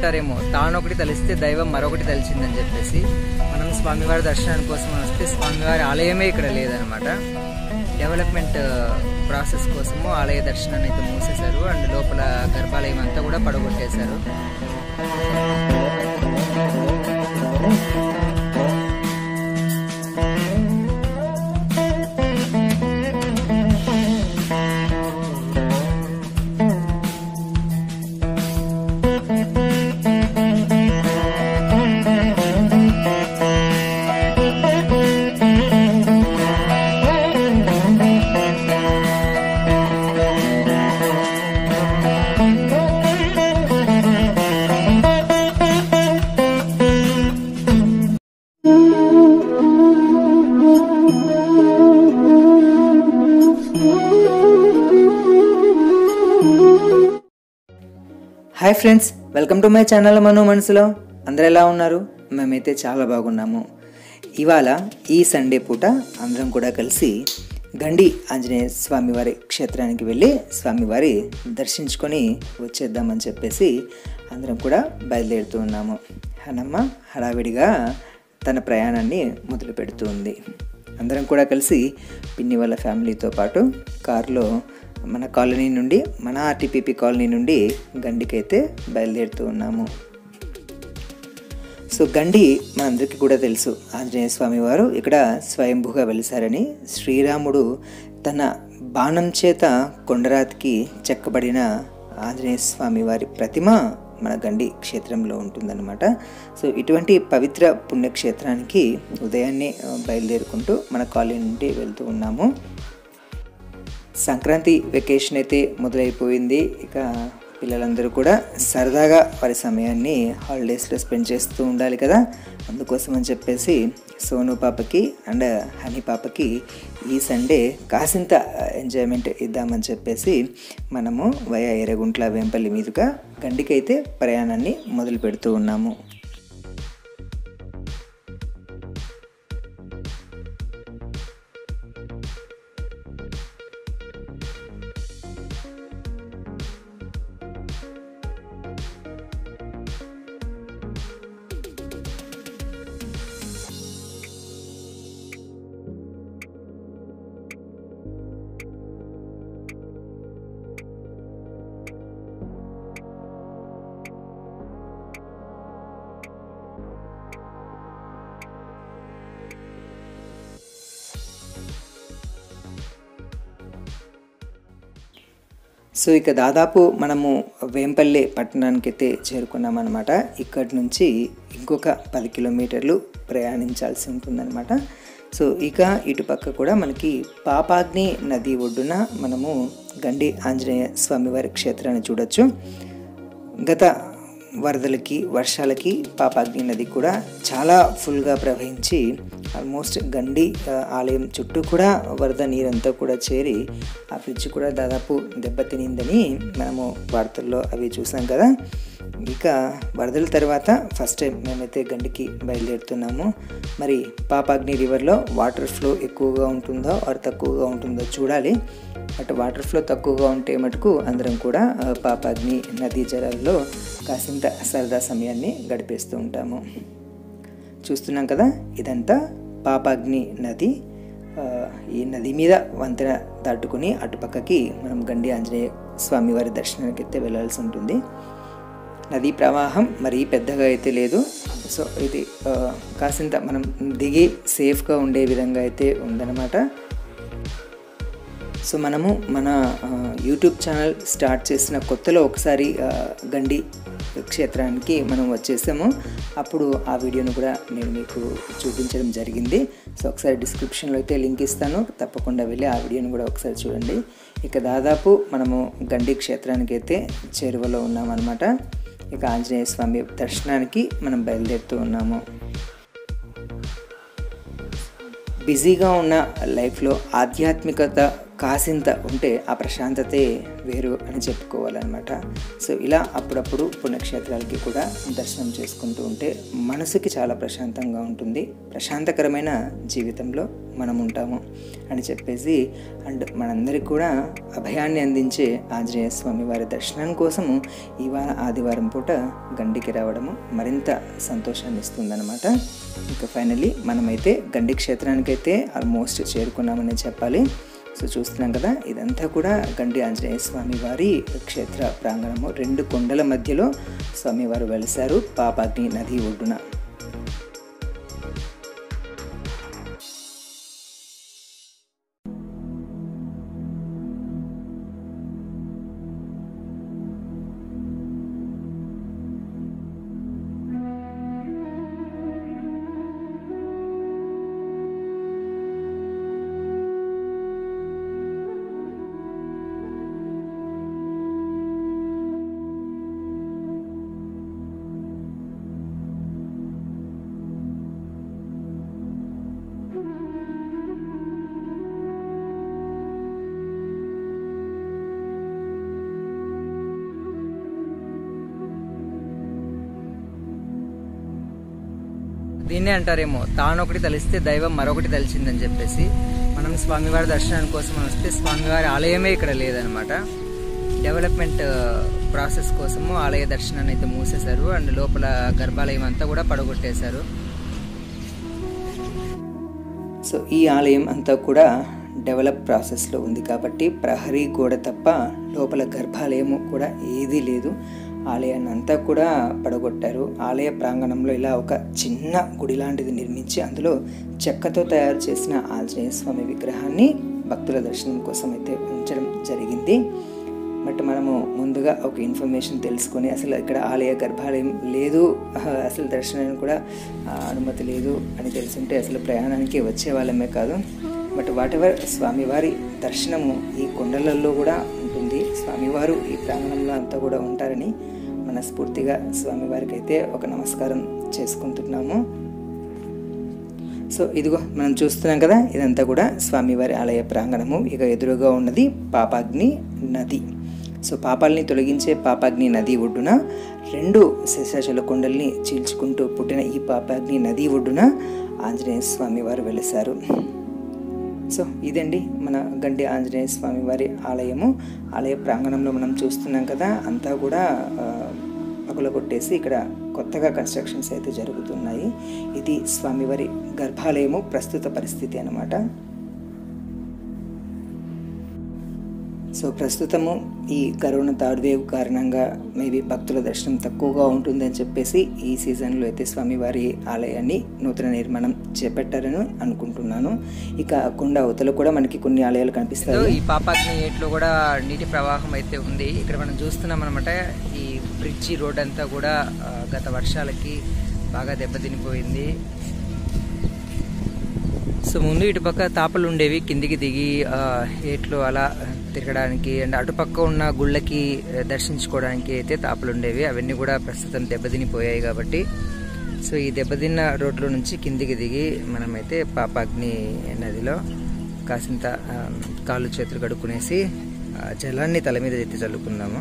అంటారేమో, తానొకటి తలిస్తే దైవం మరొకటి తలిచిందని చెప్పేసి. మనం స్వామివారి దర్శనాని కోసం వస్తే స్వామివారి ఆలయమే ఇక్కడ లేదనమాట. డెవలప్మెంట్ ప్రాసెస్ కోసము ఆలయ దర్శనాన్ని అయితే మూసేశారు. అండ్ లోపల గర్భాలయం అంతా కూడా పడగొట్టేశారు. Hi friends, welcome to my channel Manu మనసులో. అందరూ ఎలా ఉన్నారు? మేమైతే చాలా బాగున్నాము. ఇవాళ ఈ సండే పూట అందరం కూడా కలిసి గండి ఆంజనేయ స్వామివారి క్షేత్రానికి వెళ్ళి స్వామివారి దర్శించుకొని వచ్చేద్దామని చెప్పేసి అందరం కూడా బయలుదేరుతూ ఉన్నాము. హనమ్మ హడావిడిగా తన ప్రయాణాన్ని మొదలు పెడుతూ ఉంది. అందరం కూడా కలిసి పిన్ని వాళ్ళ ఫ్యామిలీతో పాటు కారులో మన కాలనీ నుండి, మన ఆర్టీపీపీ కాలనీ నుండి గండికైతే బయలుదేరుతూ ఉన్నాము. సో గండి మనందరికీ కూడా తెలుసు, ఆంజనేయ స్వామి వారు ఇక్కడ స్వయంభూగా వెలిసారని. శ్రీరాముడు తన బాణం చేత కొండరాతికి చెక్కబడిన ఆంజనేయ స్వామి వారి ప్రతిమ మన గండి క్షేత్రంలో ఉంటుందన్నమాట. సో ఇటువంటి పవిత్ర పుణ్యక్షేత్రానికి ఉదయాన్నే బయలుదేరుకుంటూ మన కాలనీ నుండి వెళ్తూ ఉన్నాము. సంక్రాంతి వెకేషన్ అయితే మొదలైపోయింది. ఇక పిల్లలందరూ కూడా సరదాగా వారి సమయాన్ని హాలిడేస్లో స్పెండ్ చేస్తూ ఉండాలి కదా. అందుకోసం అని చెప్పేసి సోను పాపకి అండ్ హనీ పాపకి ఈ సండే కాసింత ఎంజాయ్మెంట్ ఇద్దామని చెప్పేసి మనము వయా ఎర్రగుంట్ల వేంపల్లి మీదుగా గండికైతే ప్రయాణాన్ని మొదలు పెడుతూ ఉన్నాము. సో ఇక దాదాపు మనము వేంపల్లి పట్టణానికి అయితే చేరుకున్నామన్నమాట. ఇక్కడి నుంచి ఇంకొక 10 కిలోమీటర్లు ప్రయాణించాల్సి ఉంటుందన్నమాట. సో ఇక ఇటుపక్క కూడా మనకి పాపాగ్ని నది ఒడ్డున మనము గండి ఆంజనేయ స్వామివారి క్షేత్రాన్ని చూడొచ్చు. గత వరదలకి, వర్షాలకి పాపాగ్ని నది కూడా చాలా ఫుల్గా ప్రవహించి ఆల్మోస్ట్ గండి ఆలయం చుట్టూ కూడా వరద నీరంతా కూడా చేరి ఆ బ్రిడ్జ్ కూడా దాదాపు దెబ్బతినిందని మనము వార్తల్లో అవి చూసాం కదా. ఇక వరదల తర్వాత ఫస్ట్ టైం మేమైతే గండికి బయలుదేరుతున్నాము. మరి పాపాగ్ని రివర్లో వాటర్ ఫ్లో ఎక్కువగా ఉంటుందో ఆర్ తక్కువగా ఉంటుందో చూడాలి. బట్ వాటర్ ఫ్లో తక్కువగా ఉంటే మటుకు అందరం కూడా పాపాగ్ని నదీ జలాల్లో కాసింత సరదా సమయాన్ని గడిపేస్తూ ఉంటాము. చూస్తున్నాం కదా, ఇదంతా పాపాగ్ని నది. ఈ నది మీద వంతెన దాటుకుని అటుపక్కకి మనం గండి ఆంజనేయ స్వామివారి దర్శనానికి అయితే వెళ్ళాల్సి ఉంటుంది. నదీ ప్రవాహం మరీ పెద్దగా అయితే లేదు. సో ఇది కాసింత మనం దిగి సేఫ్గా ఉండే విధంగా అయితే ఉందన్నమాట. సో మనము మన యూట్యూబ్ ఛానల్ స్టార్ట్ చేసిన కొత్తలో ఒకసారి గండి క్షేత్రానికి మనం వచ్చేసాము. అప్పుడు ఆ వీడియోను కూడా నేను మీకు చూపించడం జరిగింది. సో ఒకసారి డిస్క్రిప్షన్లో అయితే లింక్ ఇస్తాను, తప్పకుండా వెళ్ళి ఆ వీడియోను కూడా ఒకసారి చూడండి. ఇక దాదాపు మనము గండి క్షేత్రానికి అయితే చేరువలో ఉన్నామన్నమాట. ఇక ఆంజనేయ స్వామి దర్శనానికి మనం బయలుదేరుతూ ఉన్నాము. బిజీగా ఉన్న లైఫ్లో ఆధ్యాత్మికత కాసింత ఉంటే ఆ ప్రశాంతతే వేరు అని చెప్పుకోవాలన్నమాట. సో ఇలా అప్పుడప్పుడు పుణ్యక్షేత్రాలకి కూడా దర్శనం చేసుకుంటూ ఉంటే మనసుకి చాలా ప్రశాంతంగా ఉంటుంది, ప్రశాంతకరమైన జీవితంలో మనం ఉంటాము అని చెప్పేసి, అండ్ మనందరికీ కూడా అభయాన్ని అందించే ఆంజనేయ స్వామి వారి దర్శనం కోసము ఇవాళ ఆదివారం పూట గండికి రావడము మరింత సంతోషాన్ని ఇస్తుందన్నమాట. ఇంకా ఫైనల్లీ మనమైతే గండి క్షేత్రానికైతే ఆల్మోస్ట్ చేరుకున్నామని చెప్పాలి. సో చూస్తున్నాం కదా, ఇదంతా కూడా గండి ఆంజనేయ స్వామి వారి క్షేత్ర ప్రాంగణము. 2 కొండల మధ్యలో స్వామివారు వెలిశారు, పాపాగ్ని నది ఒడ్డున. దీన్నే అంటారేమో, తానొకటి తలిస్తే దైవం మరొకటి తలిచిందని చెప్పేసి. మనం స్వామివారి దర్శనం కోసం వస్తే స్వామివారి ఆలయమే ఇక్కడ లేదనమాట. డెవలప్మెంట్ ప్రాసెస్ కోసము ఆలయ దర్శనాన్ని అయితే మూసేశారు, అండ్ లోపల గర్భాలయం అంతా కూడా పడగొట్టేశారు. సో ఈ ఆలయం అంతా కూడా డెవలప్ ప్రాసెస్లో ఉంది కాబట్టి ప్రహరీ గోడ తప్ప లోపల గర్భాలయము కూడా ఏదీ లేదు. ఆలయాన్ని అంతా కూడా పడగొట్టారు. ఆలయ ప్రాంగణంలో ఇలా ఒక చిన్న గుడి లాంటిది నిర్మించి అందులో చెక్కతో తయారు చేసిన ఆంజనేయ స్వామి విగ్రహాన్ని భక్తుల దర్శనం కోసం అయితే ఉంచడం జరిగింది. బట్ మనము ముందుగా ఒక ఇన్ఫర్మేషన్ తెలుసుకొని, అసలు ఇక్కడ ఆలయ గర్భాలయం లేదు, అసలు దర్శనానికి కూడా అనుమతి లేదు అని తెలుసుంటే అసలు ప్రయాణానికి వచ్చే వాళ్ళమే కాదు. బట్ వాటెవర్, స్వామివారి దర్శనము ఈ కొండలలో కూడా ఉంటుంది. స్వామివారు ఈ ప్రాంగణంలో అంతా కూడా ఉంటారని మనస్ఫూర్తిగా స్వామివారికి అయితే ఒక నమస్కారం చేసుకుంటున్నాము. సో ఇదిగో మనం చూస్తున్నాం కదా, ఇదంతా కూడా స్వామివారి ఆలయ ప్రాంగణము. ఇక ఎదురుగా ఉన్నది పాపాగ్ని నది. సో పాపాలని తొలగించే పాపాగ్ని నది ఒడ్డున 2 శేషాచల కొండల్ని చీల్చుకుంటూ పుట్టిన ఈ పాపాగ్ని నది ఒడ్డున ఆంజనేయ స్వామి వారు వెలిశారు. సో ఇదండి మన గండి ఆంజనేయ స్వామి వారి ఆలయము. ఆలయ ప్రాంగణంలో మనం చూస్తున్నాం కదా, అంతా కూడా పగులగొట్టేసి ఇక్కడ కొత్తగా కన్స్ట్రక్షన్స్ అయితే జరుగుతున్నాయి. ఇది స్వామివారి గర్భాలయము ప్రస్తుత పరిస్థితి అన్నమాట. సో ప్రస్తుతము ఈ కరోనా థర్డ్ వేవ్ కారణంగా మేబీ భక్తుల దర్శనం తక్కువగా ఉంటుందని చెప్పేసి ఈ సీజన్లో అయితే స్వామివారి ఆలయాన్ని నూతన నిర్మాణం చేపట్టారని అనుకుంటున్నాను. ఇక కొండ అవతల కూడా మనకి కొన్ని ఆలయాలు కనిపిస్తాయి. ఈ పాపాగ్ని ఏట్లో కూడా నీటి ప్రవాహం అయితే ఉంది. ఇక్కడ మనం చూస్తున్నాం అనమాట. ఈ బ్రిడ్జి రోడ్ అంతా కూడా గత వర్షాలకి బాగా దెబ్బతినిపోయింది. సో ముందు ఇటుపక్క తాపలు ఉండేవి, కిందికి దిగి ఏట్లో అలా తిరగడానికి, అండ్ అటుపక్క ఉన్న గుళ్ళకి దర్శించుకోవడానికి అయితే తాపలు ఉండేవి. అవన్నీ కూడా ప్రస్తుతం దెబ్బతినిపోయాయి కాబట్టి సో ఈ దెబ్బతిన్న రోడ్లో నుంచి కిందికి దిగి మనమైతే పాపాగ్ని నదిలో కాసింత కాళ్ళు చేతులు కడుక్కునేసి జలాన్ని తల మీద ఎత్తి చల్లుకుందాము.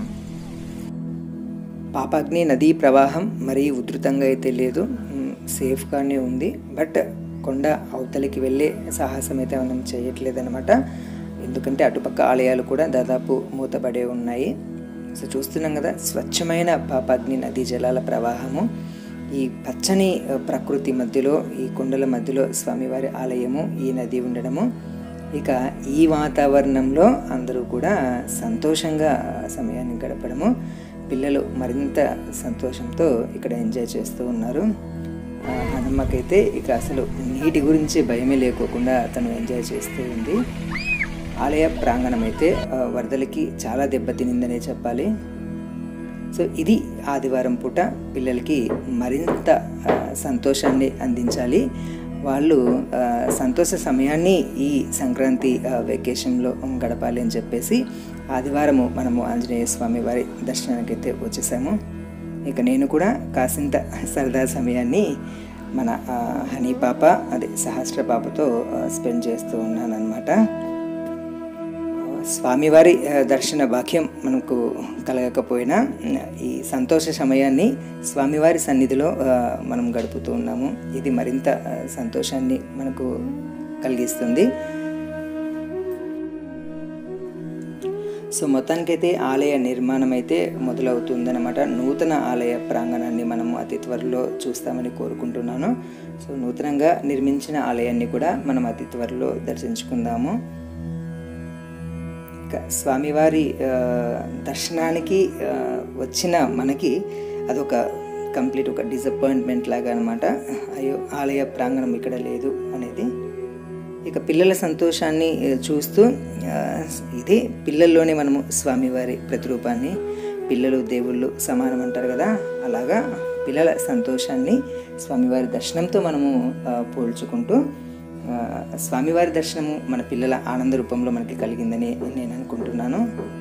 పాపాగ్ని నదీ ప్రవాహం మరీ ఉధృతంగా అయితే లేదు, సేఫ్గానే ఉంది. బట్ కొండ అవతలికి వెళ్ళే సాహసం అయితే మనం చేయట్లేదన్నమాట. ఎందుకంటే అటుపక్క ఆలయాలు కూడా దాదాపు మూతపడే ఉన్నాయి. సో చూస్తున్నాం కదా, స్వచ్ఛమైన పాపాగ్ని నదీ జలాల ప్రవాహము. ఈ పచ్చని ప్రకృతి మధ్యలో, ఈ కొండల మధ్యలో స్వామివారి ఆలయము, ఈ నది ఉండడము. ఇక ఈ వాతావరణంలో అందరూ కూడా సంతోషంగా సమయాన్ని గడపడము. పిల్లలు మరింత సంతోషంతో ఇక్కడ ఎంజాయ్ చేస్తూ ఉన్నారు. హనుమ్మకైతే ఇక అసలు నీటి గురించి భయమే లేకోకుండా తను ఎంజాయ్ చేస్తూ ఉంది. ఆలయ ప్రాంగణం అయితే వరదలకి చాలా దెబ్బతినిందనే చెప్పాలి. సో ఇది ఆదివారం పూట పిల్లలకి మరింత సంతోషాన్ని అందించాలి. వాళ్ళు సంతోష సమయాన్ని ఈ సంక్రాంతి వెకేషన్లో గడపాలి అని చెప్పేసి ఆదివారము మనము ఆంజనేయ స్వామి వారి దర్శనానికి అయితే వచ్చేసాము. ఇక నేను కూడా కాసింత సరదా సమయాన్ని మన హనీ పాప, అదే సహస్ర పాపతో స్పెండ్ చేస్తూ ఉన్నాను అనమాట. స్వామివారి దర్శన భాగ్యం మనకు కలగకపోయినా ఈ సంతోష సమయాన్ని స్వామివారి సన్నిధిలో మనం గడుపుతూ ఉన్నాము. ఇది మరింత సంతోషాన్ని మనకు కలిగిస్తుంది. సో మొత్తానికైతే ఆలయ నిర్మాణం అయితే మొదలవుతుందన్నమాట. నూతన ఆలయ ప్రాంగణాన్ని మనము అతి త్వరలో చూస్తామని కోరుకుంటున్నాను. సో నూతనంగా నిర్మించిన ఆలయాన్ని కూడా మనం అతి త్వరలో దర్శించుకుందాము. స్వామివారి దర్శనానికి వచ్చిన మనకి అదొక కంప్లీట్ ఒక డిసప్పాయింట్మెంట్ లాగా అనమాట. అయ్యో ఆలయ ప్రాంగణం ఇక్కడ లేదు అనేది. ఇక పిల్లల సంతోషాన్ని చూస్తూ ఇదే పిల్లల్లోనే మనము స్వామివారి ప్రతిరూపాన్ని, పిల్లలు దేవుళ్ళు సమానం అంటారు కదా, అలాగా పిల్లల సంతోషాన్ని స్వామివారి దర్శనంతో మనము పోల్చుకుంటూ స్వామివారి దర్శనము మన పిల్లల ఆనంద రూపంలో మనకి కలిగిందని నేను అనుకుంటున్నాను.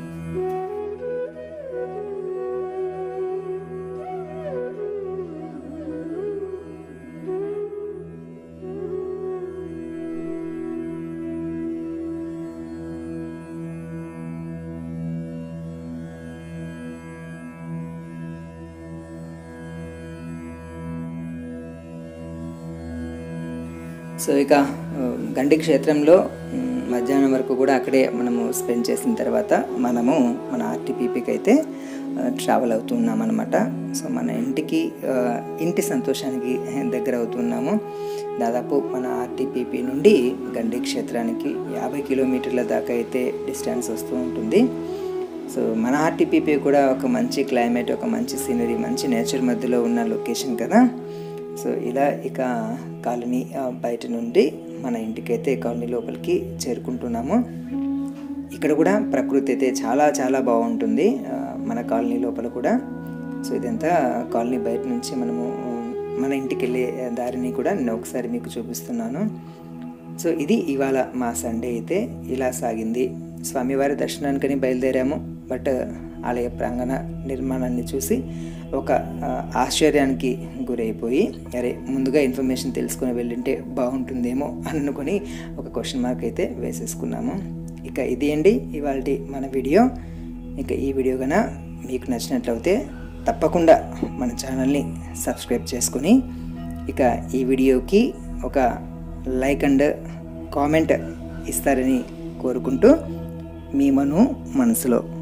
సో ఇక గండి క్షేత్రంలో మధ్యాహ్నం వరకు కూడా అక్కడే మనము స్పెండ్ చేసిన తర్వాత మనము మన ఆర్టీపీపీకి అయితే ట్రావెల్ అవుతున్నాం అనమాట. సో మన ఇంటి సంతోషానికి దగ్గర అవుతున్నాము. దాదాపు మన ఆర్టీపీపీ నుండి గండి క్షేత్రానికి 50 కిలోమీటర్ల దాకా అయితే డిస్టెన్స్ వస్తూ ఉంటుంది. సో మన ఆర్టీపీపీ కూడా ఒక మంచి క్లైమేట్, ఒక మంచి సీనరీ, మంచి నేచర్ మధ్యలో ఉన్న లొకేషన్ కదా. సో ఇలా ఇక కాలనీ బయట నుండి మన ఇంటికైతే కాలనీ లోపలికి చేరుకుంటున్నాము. ఇక్కడ కూడా ప్రకృతి అయితే చాలా చాలా బాగుంటుంది మన కాలనీ లోపల కూడా. సో ఇదంతా కాలనీ బయట నుంచి మనము మన ఇంటికి వెళ్ళే దారిని కూడా నేను ఒకసారి మీకు చూపిస్తున్నాను. సో ఇది ఇవాళ మా సండే అయితే ఇలా సాగింది. స్వామివారి దర్శనానికని బయలుదేరాము. బట్ ఆలయ ప్రాంగణ నిర్మాణాన్ని చూసి ఒక ఆశ్చర్యానికి గురైపోయి, అరే ముందుగా ఇన్ఫర్మేషన్ తెలుసుకుని వెళ్ళింటే బాగుంటుందేమో అని అనుకుని ఒక క్వశ్చన్ మార్క్ అయితే వేసేసుకున్నాము. ఇక ఇది అండి ఇవాళ మన వీడియో. ఇక ఈ వీడియో కన్నా మీకు నచ్చినట్లయితే తప్పకుండా మన ఛానల్ని సబ్స్క్రైబ్ చేసుకొని ఇక ఈ వీడియోకి ఒక లైక్ అండ్ కామెంట్ ఇస్తారని కోరుకుంటూ మీ మనసులో